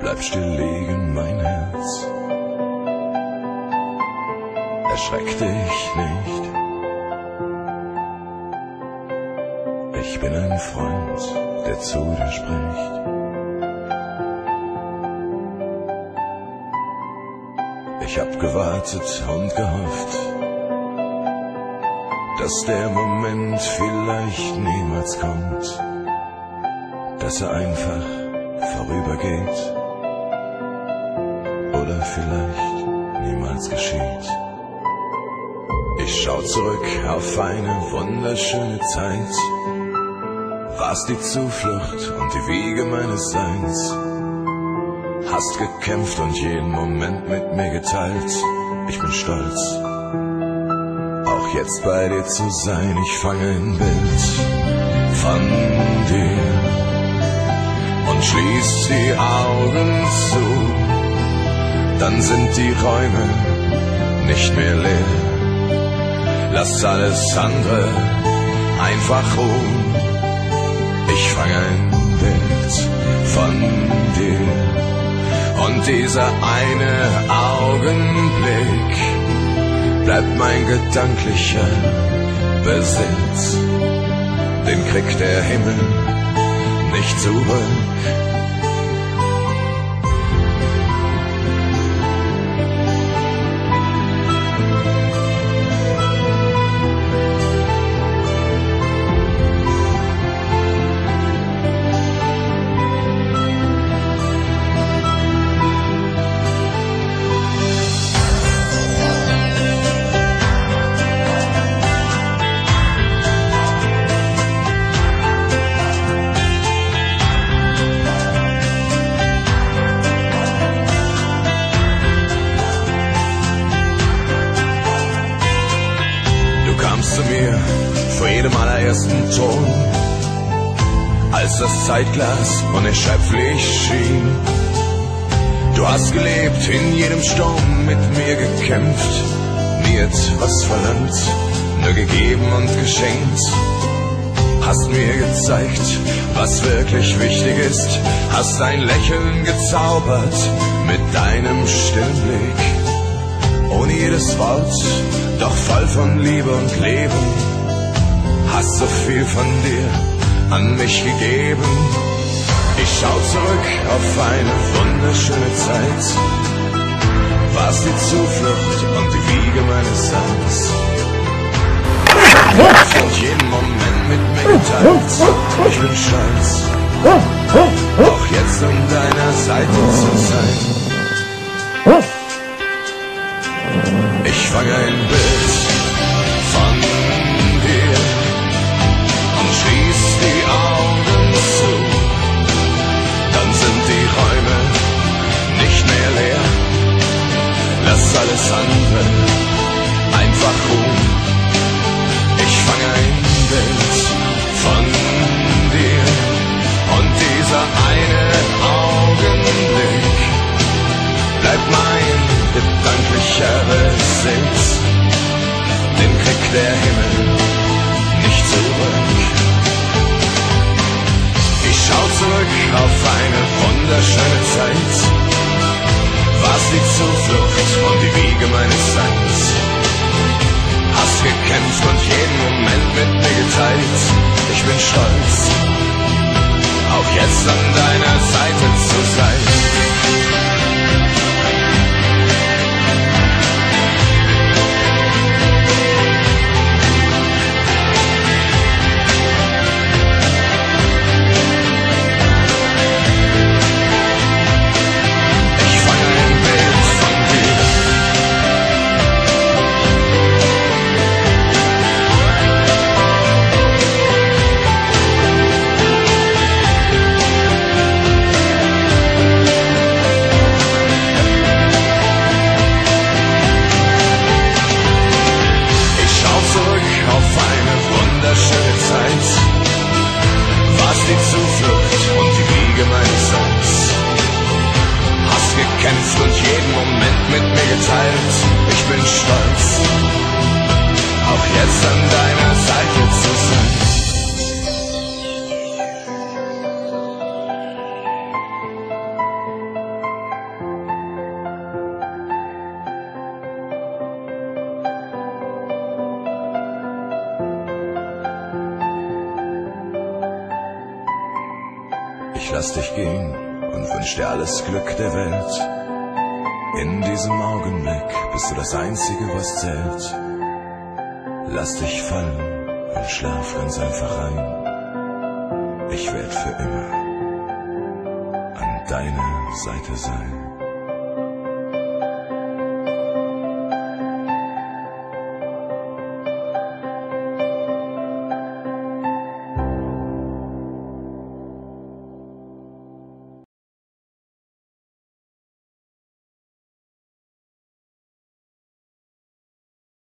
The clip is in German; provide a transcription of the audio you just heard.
Bleib still liegen, mein Herz. Erschreck dich nicht. Ich bin ein Freund, der zu dir spricht. Ich hab gewartet und gehofft, dass der Moment vielleicht niemals kommt, dass er einfach vorübergeht oder vielleicht niemals geschieht. Ich schau zurück auf eine wunderschöne Zeit, warst die Zuflucht und die Wiege meines Seins. Hast gekämpft und jeden Moment mit mir geteilt. Ich bin stolz, auch jetzt bei dir zu sein. Ich fange ein Bild von dir und schließ die Augen zu. Dann sind die Räume nicht mehr leer. Lass alles andere einfach ruhen. Ich fange ein Bild von dir. Und dieser eine Augenblick bleibt mein gedanklicher Besitz. Den kriegt der Himmel nicht zurück. Zu mir vor jedem allerersten Ton, als das Zeitglas unerschöpflich schien. Du hast gelebt, in jedem Sturm mit mir gekämpft, nie etwas verlangt, nur gegeben und geschenkt. Hast mir gezeigt, was wirklich wichtig ist, hast ein Lächeln gezaubert mit deinem stillen Blick. Ohne jedes Wort, doch voll von Liebe und Leben, hast so viel von dir an mich gegeben. Ich schau zurück auf eine wunderschöne Zeit, warst die Zuflucht und die Wiege meines Seins. Und jeden Moment mit mir geteilt, ich bin stolz, auch jetzt an deiner Seite zu sein. Ich fange ein Bild von dir und schließ die Augen zu. Dann sind die Räume nicht mehr leer. Lass alles andere einfach ruhen. Ich fange ein Bild von dir und dieser eine Augenblick bleibt mein gedanklicher Besitz, den kriegt der Himmel nicht zurück. Ich schau zurück auf eine wunderschöne Zeit, warst die Zuflucht und die Wiege meines Seins. Hast gekämpft und jeden Moment mit mir geteilt. Ich bin stolz, auch jetzt an deiner Seite zu sein. Gekämpft und jeden Moment mit mir geteilt. Ich bin stolz, auch jetzt an deiner Seite zu sein. Ich lass dich gehen und wünsch dir alles Glück der Welt. In diesem Augenblick bist du das Einzige, was zählt. Lass dich fallen und schlaf ganz einfach ein. Ich werd für immer an deiner Seite sein.